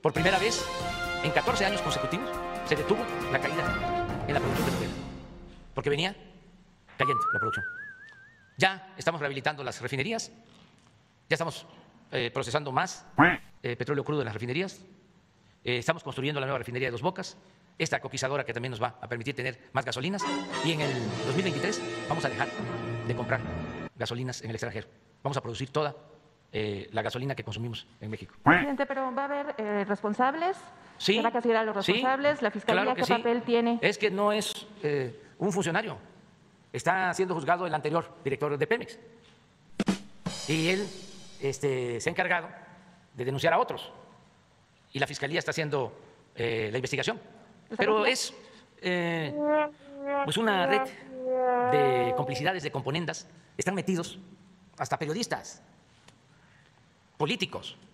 Por primera vez en 14 años consecutivos se detuvo la caída en la producción petrolera, porque venía cayendo la producción. Ya estamos rehabilitando las refinerías, ya estamos procesando más petróleo crudo en las refinerías, estamos construyendo la nueva refinería de Dos Bocas, esta coquizadora que también nos va a permitir tener más gasolinas, y en el 2023 vamos a dejar de comprar gasolinas en el extranjero. Vamos a producir toda la gasolina que consumimos en México. Presidente, pero ¿va a haber responsables? Sí. ¿Se va a castigar a los responsables? Sí, ¿La Fiscalía claro que qué sí. papel tiene? Es que no es un funcionario. Está siendo juzgado el anterior director de Pemex. Y él se ha encargado de denunciar a otros. Y la Fiscalía está haciendo la investigación. Pero es pues una red de complicidades, de componendas. Están metidos hasta periodistas, políticos.